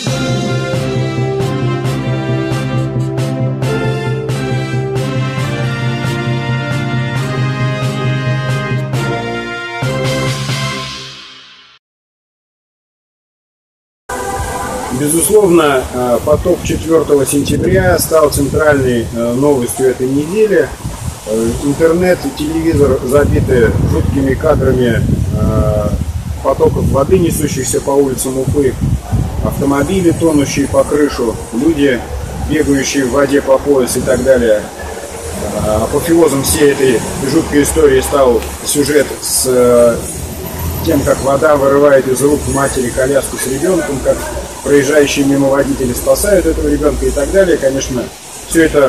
Безусловно, потоп 4 сентября стал центральной новостью этой недели. Интернет и телевизор забиты жуткими кадрами потоков воды, несущихся по улицам Уфы, автомобили, тонущие по крышу, люди, бегающие в воде по пояс и так далее. Апофеозом всей этой жуткой истории стал сюжет с тем, как вода вырывает из рук матери коляску с ребенком, как проезжающие мимо водители спасают этого ребенка и так далее. Конечно, все это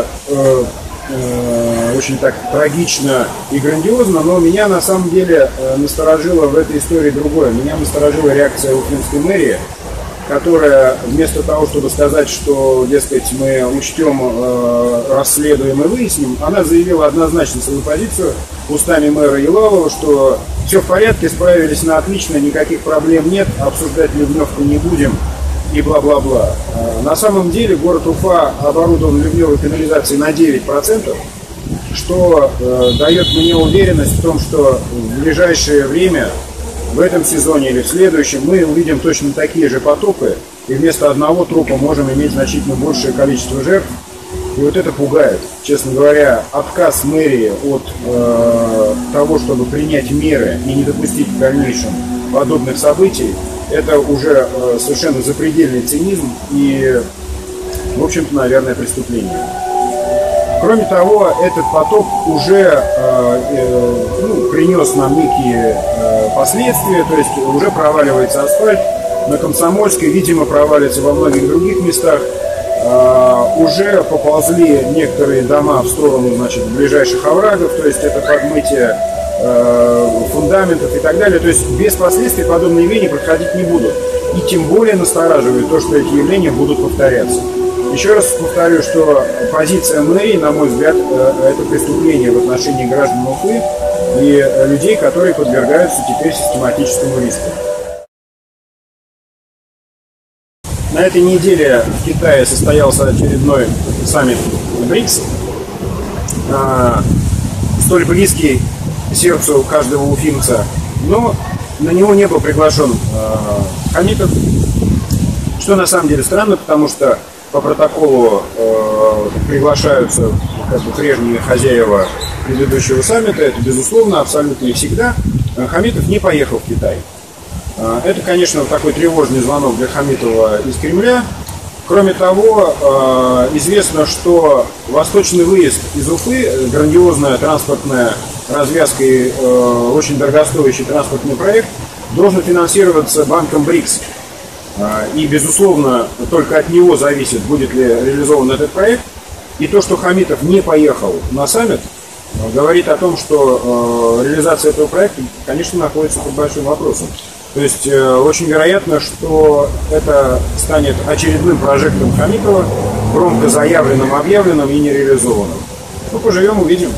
очень так трагично и грандиозно, но меня на самом деле насторожило в этой истории другое. Меня насторожила реакция уфимской мэрии, которая вместо того, чтобы сказать, что, дескать, мы учтем, расследуем и выясним, она заявила однозначно свою позицию устами мэра Елалова, что все в порядке, справились на отлично, никаких проблем нет, обсуждать ливневку не будем и бла-бла-бла. На самом деле город Уфа оборудован ливневой канализацией на 9%, что дает мне уверенность в том, что в ближайшее время, в этом сезоне или в следующем, мы увидим точно такие же потопы, и вместо одного трупа можем иметь значительно большее количество жертв. И вот это пугает. Честно говоря, отказ мэрии от того, чтобы принять меры и не допустить в дальнейшем подобных событий, это уже совершенно запредельный цинизм и, в общем-то, наверное, преступление. Кроме того, этот потоп уже принес нам некие последствия, то есть уже проваливается асфальт, на Комсомольской, видимо, провалится во многих других местах. Уже поползли некоторые дома в сторону, значит, ближайших оврагов, то есть это подмытие фундаментов и так далее. То есть без последствий подобные явления проходить не будут. И тем более настораживает то, что эти явления будут повторяться. Еще раз повторю, что позиция мэрии, на мой взгляд, это преступление в отношении граждан Уфы и людей, которые подвергаются теперь систематическому риску. На этой неделе в Китае состоялся очередной саммит БРИКС, столь близкий сердцу каждого уфимца, но на него не был приглашен Хамитов, что на самом деле странно, потому что по протоколу приглашаются как бы прежние хозяева предыдущего саммита, это безусловно, абсолютно и всегда. Хамитов не поехал в Китай. Это, конечно, такой тревожный звонок для Хамитова из Кремля. Кроме того, известно, что восточный выезд из Уфы, грандиозная транспортная развязка и очень дорогостоящий транспортный проект, должен финансироваться банком БРИКС. И, безусловно, только от него зависит, будет ли реализован этот проект. И то, что Хамитов не поехал на саммит, говорит о том, что реализация этого проекта, конечно, находится под большим вопросом. То есть очень вероятно, что это станет очередным прожектом Хамитова, громко заявленным, объявленным и нереализованным. Ну, поживем, увидим.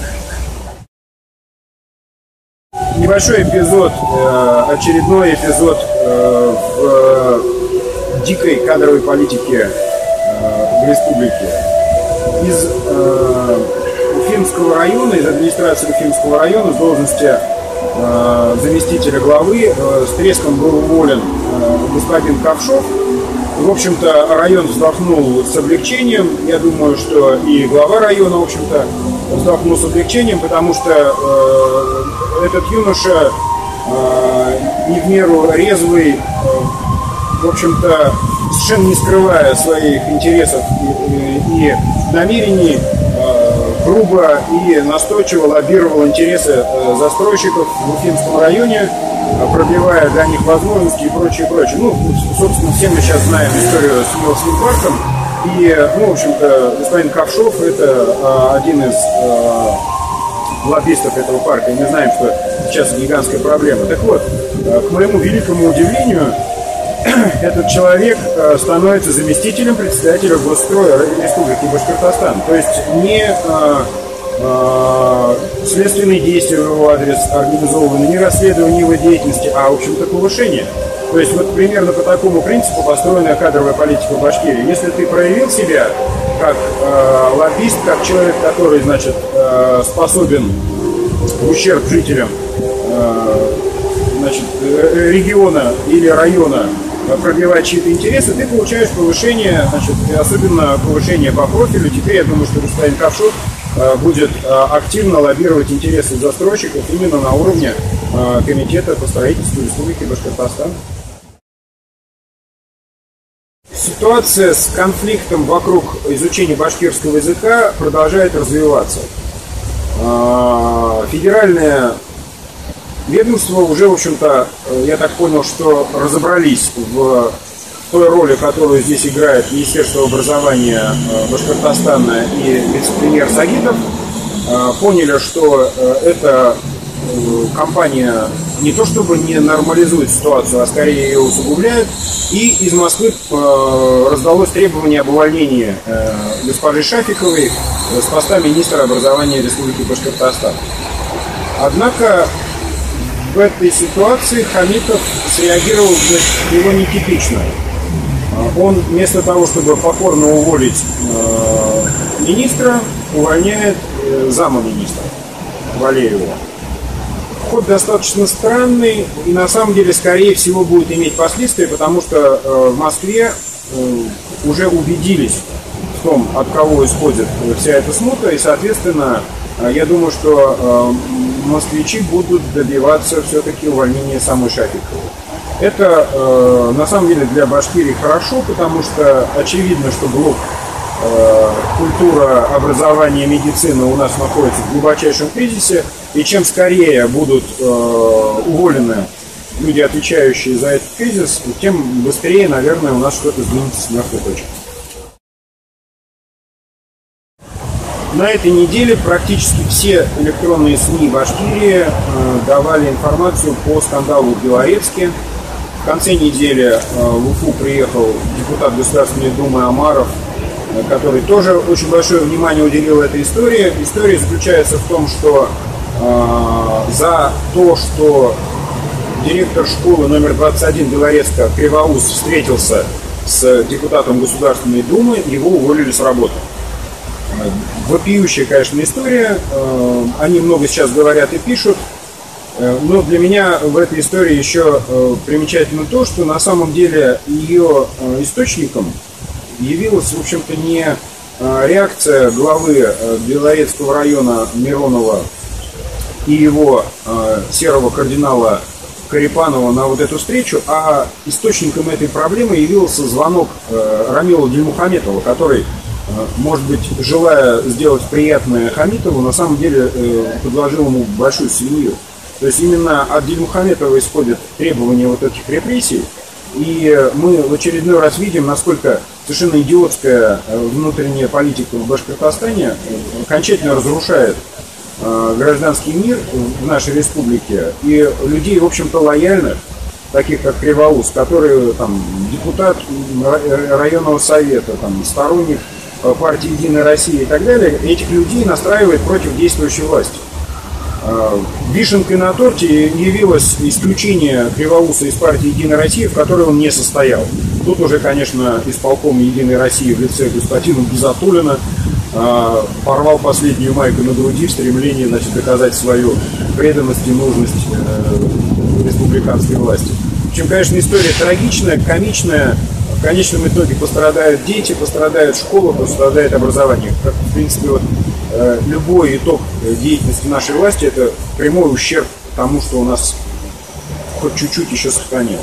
Небольшой эпизод, очередной эпизод в дикой кадровой политике в республике. Из Уфимского района, из администрации Уфимского района с должности заместителя главы с треском был уволен господин Ковшов. В общем-то, район вздохнул с облегчением. Я думаю, что и глава района, в общем-то, вздохнул с облегчением, потому что этот юноша, не в меру резвый, в общем-то, совершенно не скрывая своих интересов и намерений, грубо и настойчиво лоббировал интересы застройщиков в Уфимском районе, пробивая для них возможности и прочее, прочее. Ну, собственно, все мы сейчас знаем историю с Миловским парком. И, ну, в общем-то, господин Ковшов – это один из лоббистов этого парка. И мы знаем, что сейчас гигантская проблема. Так вот, к моему великому удивлению, этот человек становится заместителем председателя Госстроя Республики Башкортостан. То есть не следственные действия в его адрес организованы, не расследование его деятельности, а, в общем-то, повышение. То есть вот примерно по такому принципу построена кадровая политика в Башкирии. Если ты проявил себя как лоббист, как человек, который, значит, способен в ущерб жителям значит, региона или района пробивать чьи-то интересы, ты получаешь повышение, значит, особенно повышение по профилю. Теперь я думаю, что господин Ковшов будет активно лоббировать интересы застройщиков именно на уровне Комитета по строительству Республики Башкортостан. Ситуация с конфликтом вокруг изучения башкирского языка продолжает развиваться. Федеральное ведомство уже, в общем-то, я так понял, что разобрались в той роли, которую здесь играет Министерство образования Башкортостана и вице-премьер Сагитов. Поняли, что эта компания не то чтобы не нормализует ситуацию, а скорее ее усугубляет. И из Москвы раздалось требование об увольнении госпожи Шафиковой с поста министра образования Республики Башкортостан. Однако в этой ситуации Хамитов среагировал для него нетипично. Он вместо того, чтобы покорно уволить министра, увольняет замминистра Валеева. Ход достаточно странный и на самом деле, скорее всего, будет иметь последствия, потому что в Москве уже убедились в том, от кого исходит вся эта смута, и, соответственно, я думаю, что москвичи будут добиваться все-таки увольнения самой Шафиковой. Это на самом деле для Башкирии хорошо, потому что очевидно, что блок культура, образование, медицина у нас находится в глубочайшем кризисе, и чем скорее будут уволены люди, отвечающие за этот кризис, тем быстрее, наверное, у нас что-то сдвинется с мертвой точки. На этой неделе практически все электронные СМИ Башкирии давали информацию по скандалу в Белорецке. В конце недели в Уфу приехал депутат Государственной Думы Амаров, который тоже очень большое внимание уделил этой истории. История заключается в том, что за то, что директор школы номер 21 Белорецка Кривоус встретился с депутатом Государственной Думы, его уволили с работы. Вопиющая, конечно, история. Они много сейчас говорят и пишут. Но для меня в этой истории еще примечательно то, что на самом деле ее источником явилась, в общем-то, не реакция главы Белорецкого района Миронова и его серого кардинала Карипанова на вот эту встречу, а источником этой проблемы явился звонок Рамила Дильмухаметова, который, может быть, желая сделать приятное Хамитову, на самом деле предложил ему большую свинью. То есть именно от Дильмухаметова исходит требование вот этих репрессий, и мы в очередной раз видим, насколько совершенно идиотская внутренняя политика в Башкортостане окончательно разрушает гражданский мир в нашей республике, и людей, в общем-то, лояльных, таких как Кривоус, который там депутат районного совета, там, сторонник партии «Единая Россия» и так далее, этих людей настраивает против действующей власти. Вишенкой на торте явилось исключение Кривоуса из партии «Единая Россия», в которой он не состоял. Тут уже, конечно, исполком «Единой России» в лице господина Гизатуллина порвал последнюю майку на груди в стремлении, значит, доказать свою преданность и нужность республиканской власти. В общем, конечно, история трагичная, комичная. В конечном итоге пострадают дети, пострадает школа, пострадает образование. Как, в принципе, вот, любой итог деятельности нашей власти – это прямой ущерб тому, что у нас хоть чуть-чуть еще сохранилось.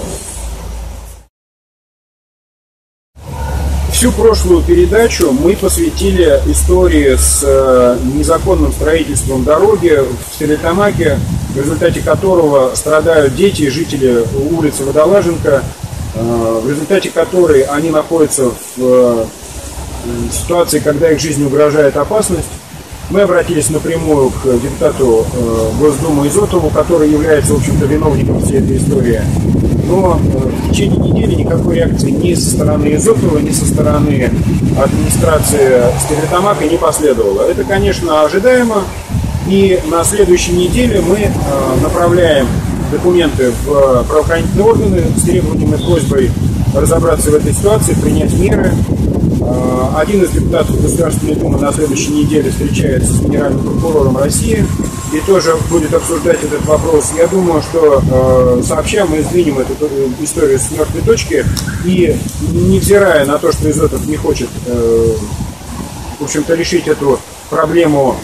Всю прошлую передачу мы посвятили истории с незаконным строительством дороги в Стерлитамаке, в результате которого страдают дети и жители улицы Водолаженко, в результате которой они находятся в ситуации, когда их жизни угрожает опасность. Мы обратились напрямую к депутату Госдумы Изотову, который является, в общем-то, виновником всей этой истории. Но в течение недели никакой реакции ни со стороны Изотова, ни со стороны администрации Стерлитамака не последовало. Это, конечно, ожидаемо. И на следующей неделе мы направляем документы в правоохранительные органы с требованием и просьбой разобраться в этой ситуации, принять меры. Один из депутатов Государственной Думы на следующей неделе встречается с генеральным прокурором России и тоже будет обсуждать этот вопрос. Я думаю, что сообща мы сдвинем эту историю с мертвой точки и, невзирая на то, что Изотов не хочет, в общем-то, решить эту проблему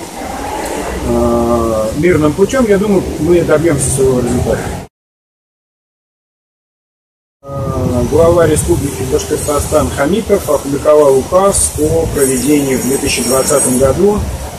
мирным путем, я думаю, мы добьемся своего результата. Глава Республики Башкортостан Хамитов опубликовал указ о проведении в 2020 году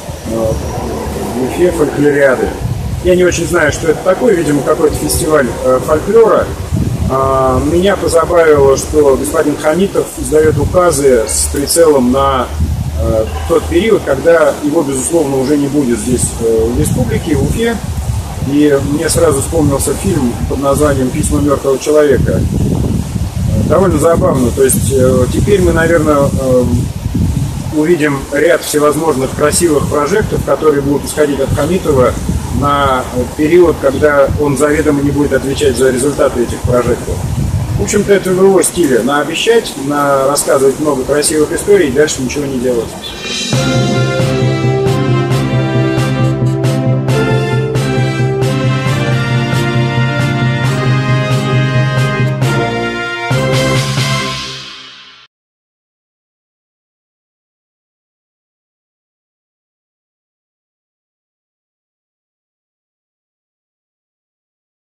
в Уфе фольклориады. Я не очень знаю, что это такое, видимо, какой-то фестиваль фольклора. Меня позабавило, что господин Хамитов издает указы с прицелом на тот период, когда его, безусловно, уже не будет здесь, в республике, в Уфе. И мне сразу вспомнился фильм под названием «Письма мертвого человека». Довольно забавно. То есть теперь мы, наверное, увидим ряд всевозможных красивых прожектов, которые будут исходить от Хамитова на период, когда он заведомо не будет отвечать за результаты этих прожектов. В общем-то, это в его стиле. Наобещать, рассказывать много красивых историй и дальше ничего не делать.